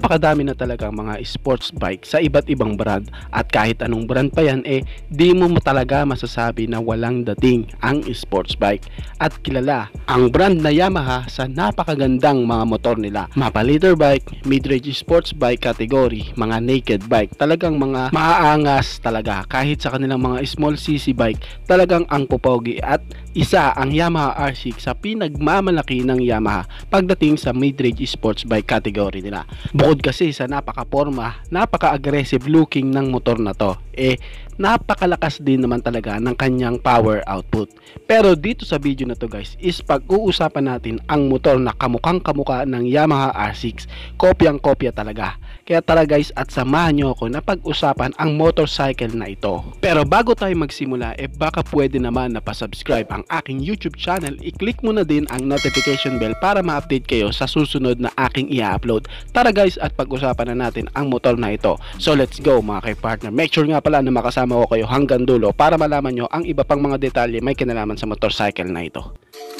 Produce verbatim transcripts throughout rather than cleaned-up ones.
napakadami na talagang mga sports bike sa iba't ibang brand, at kahit anong brand pa yan, eh di mo mo talaga masasabi na walang dating ang sports bike. At kilala ang brand na Yamaha sa napakagandang mga motor nila, mapa liter bike, mid-range sports bike category, mga naked bike, talagang mga maaangas talaga. Kahit sa kanilang mga small cc bike, talagang ang popogi, at isa ang Yamaha R six sa pinagmamalaki ng Yamaha pagdating sa mid-range sports bike category nila. Bukod kasi sa napaka-forma, napaka-aggressive looking ng motor na to, eh napakalakas din naman talaga ng kanyang power output. Pero dito sa video na to guys is pag-uusapan natin ang motor na kamukhang kamuka ng Yamaha R six. Kopyang kopya talaga. Kaya tara guys, at samahan nyo ako na pag-usapan ang motorcycle na ito. Pero bago tayo magsimula, eh baka pwede naman na pa-subscribe ang aking YouTube channel. I-click mo na din ang notification bell para ma-update kayo sa susunod na aking i-upload. Tara guys, at pag-usapan na natin ang motor na ito. So let's go mga kay-partner. Make sure nga pala na makasama ko kayo hanggang dulo para malaman nyo ang iba pang mga detalye may kinalaman sa motorcycle na ito.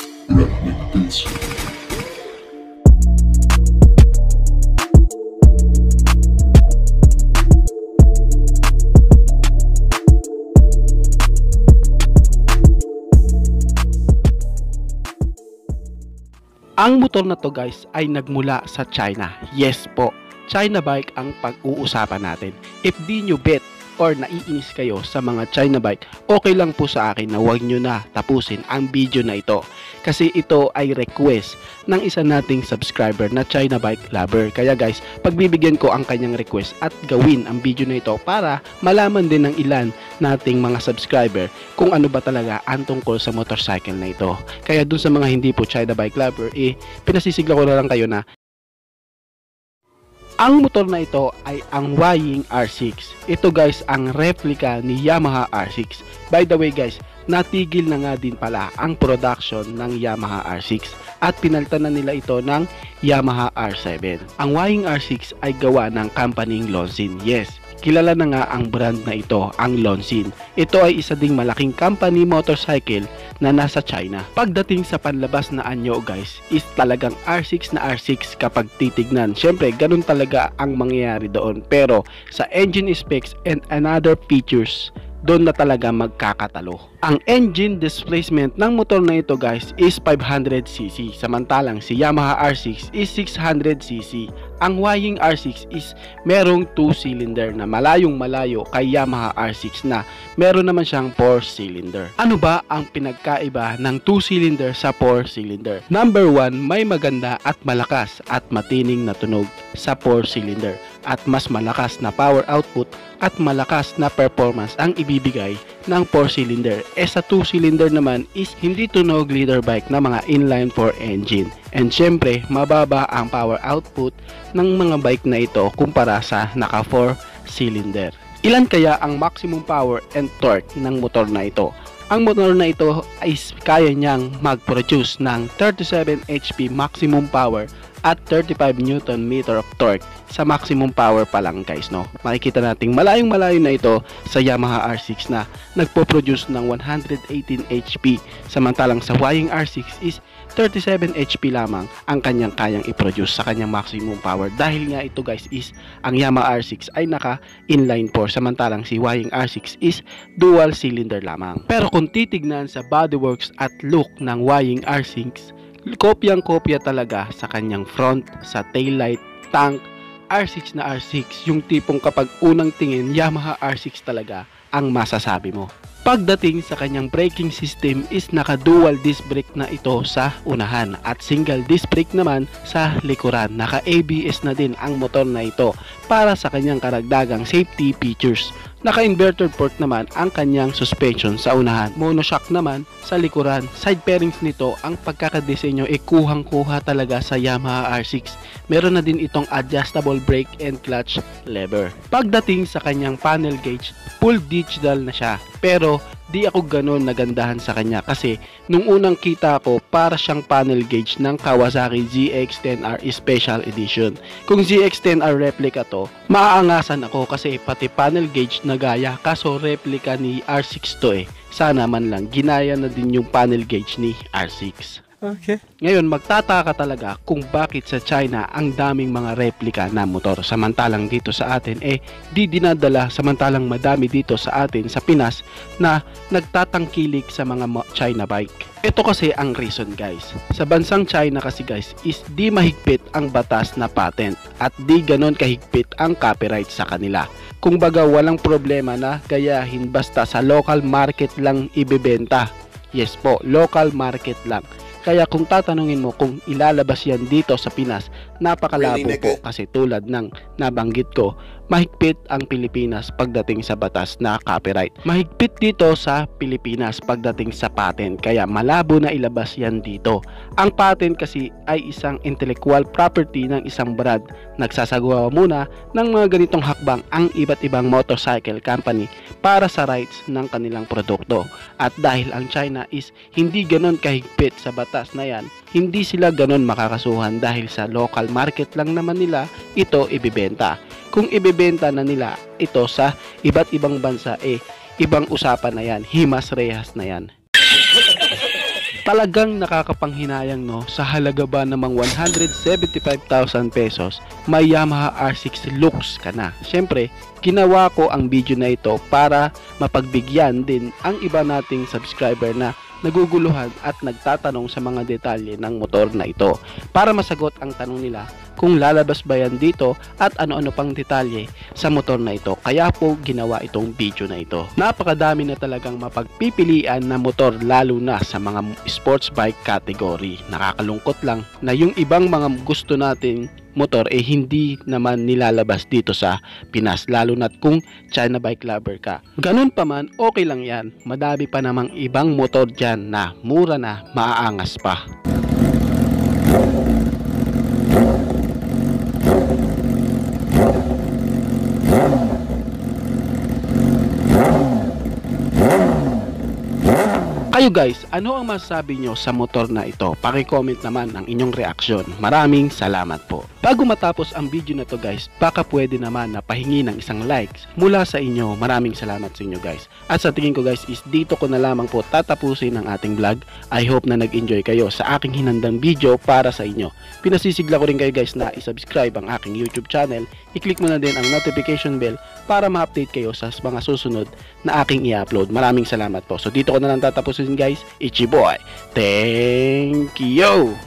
Ang motor na to guys ay nagmula sa China. Yes po, China bike ang pag-uusapan natin. If di nyo bet or naiinis kayo sa mga China bike, okay lang po sa akin na huwag nyo na tapusin ang video na ito. Kasi ito ay request ng isa nating subscriber na China bike lover. Kaya guys, pagbibigyan ko ang kanyang request at gawin ang video na ito para malaman din ng ilan nating mga subscriber kung ano ba talaga ang tungkol sa motorcycle na ito. Kaya dun sa mga hindi po China bike lover, eh pinasisigla ko na lang kayo na ang motor na ito ay ang Huaying R six. Ito guys ang replica ni Yamaha R six. By the way guys, natigil na nga din pala ang production ng Yamaha R six at pinalitan na nila ito ng Yamaha R seven. Ang Huaying R six ay gawa ng company Lonsin. Yes, kilala na nga ang brand na ito, ang Lonsin. Ito ay isa ding malaking company motorcycle na nasa China. Pagdating sa panlabas na anyo guys, is talagang R six na R six kapag titignan. Syempre, ganun talaga ang mangyayari doon. Pero sa engine specs and another features, doon na talaga magkakatalo. Ang engine displacement ng motor na ito guys is five hundred c c, samantalang si Yamaha R six is six hundred c c. Ang Huaying R six is merong two cylinder na malayong malayo kay Yamaha R six na meron naman siyang four cylinder. Ano ba ang pinagkaiba ng two cylinder sa four cylinder? Number one, may maganda at malakas at matining na tunog sa four cylinder at mas malakas na power output at malakas na performance ang ibibigay ng four cylinder. E sa two cylinder naman is hindi tunog leader bike na mga inline four engine. And syempre, mababa ang power output ng mga bike na ito kumpara sa naka four cylinder. Ilan kaya ang maximum power and torque ng motor na ito? Ang motor na ito ay kaya niyang mag-produce ng thirty-seven H P maximum power at thirty-five newton meter of torque sa maximum power pa lang guys, no? Makikita nating malayong malayo na ito sa Yamaha R six na nagpo-produce ng one hundred eighteen H P, samantalang sa Huaying R six is thirty-seven H P lamang ang kanyang kayang i-produce sa kanyang maximum power. Dahil nga ito guys is ang Yamaha R six ay naka inline four, samantalang si Huaying R six is dual cylinder lamang. Pero kung titignan sa bodyworks at look ng Huaying R six, kopyang kopya talaga sa kanyang front, sa taillight, tank. R six na R six, yung tipong kapag unang tingin Yamaha R six talaga ang masasabi mo. Pagdating sa kanyang braking system is naka dual disc brake na ito sa unahan at single disc brake naman sa likuran. Naka A B S na din ang motor na ito para sa kanyang karagdagang safety features. Naka-inverted port naman ang kanyang suspension sa unahan. Monoshock naman sa likuran. Side pairings nito, ang pagkakadesenyo ay kuhang-kuha talaga sa Yamaha R six. Meron na din itong adjustable brake and clutch lever. Pagdating sa kanyang panel gauge, full digital na siya. Pero di ako ganon nagandahan sa kanya kasi nung unang kita ko para siyang panel gauge ng Kawasaki Z X ten R Special Edition. Kung Z X ten R replica to, maaangasan ako kasi pati panel gauge na gaya, kaso replica ni R six to eh. Sana man lang ginaya na din yung panel gauge ni R six. Okay. Ngayon, magtataka talaga kung bakit sa China ang daming mga replika na motor. Samantalang dito sa atin, eh, di dinadala. Samantalang madami dito sa atin, sa Pinas, na nagtatangkilik sa mga China bike. Ito kasi ang reason guys. Sa bansang China kasi guys, is di mahigpit ang batas na patent at di ganon kahigpit ang copyright sa kanila. Kung baga walang problema na gayahin basta sa local market lang ibebenta. Yes po, local market lang. Kaya kung tatanungin mo kung ilalabas yan dito sa Pinas, napakalabo po kasi tulad ng nabanggit ko, mahigpit ang Pilipinas pagdating sa batas na copyright. Mahigpit dito sa Pilipinas pagdating sa patent, kaya malabo na ilabas yan dito. Ang patent kasi ay isang intellectual property ng isang brand. Nagsasagawa muna ng mga ganitong hakbang ang iba't ibang motorcycle company para sa rights ng kanilang produkto. At dahil ang China is hindi ganon kahigpit sa batas na yan, hindi sila ganon makakasuhan dahil sa local market lang naman nila ito ibibenta. Kung ibibenta na nila ito sa iba't ibang bansa, eh ibang usapan na yan, himas rehas na yan. Talagang nakakapanghinayang no, sa halaga ba namang one hundred seventy-five thousand pesos, may Yamaha R six looks ka na. Siyempre, ginawa ko ang video na ito para mapagbigyan din ang iba nating subscriber na naguguluhan at nagtatanong sa mga detalye ng motor na ito para masagot ang tanong nila kung lalabas ba yan dito at ano-ano pang detalye sa motor na ito. Kaya po ginawa itong video na ito. Napakadami na talagang mapagpipilian na motor lalo na sa mga sports bike category. Nakakalungkot lang na yung ibang mga gusto natin motor eh hindi naman nilalabas dito sa Pinas, lalo na't kung China bike lover ka. Ganun pa man, okay lang yan. Madami pa namang ibang motor dyan na mura na, maaangas pa. Kayo guys, ano ang masasabi nyo sa motor na ito? Paki-comment naman ang inyong reaksyon. Maraming salamat po. Bago matapos ang video na to guys, baka pwede naman na pahingi ng isang likes mula sa inyo. Maraming salamat sa inyo guys. At sa tingin ko guys is dito ko na lamang po tatapusin ang ating vlog. I hope na nag-enjoy kayo sa aking hinandang video para sa inyo. Pinasisigla ko rin kayo guys na isubscribe ang aking YouTube channel. I-click mo na din ang notification bell para ma-update kayo sa mga susunod na aking i-upload. Maraming salamat po. So dito ko na lang tatapusin guys. Ichi boy. Thank you!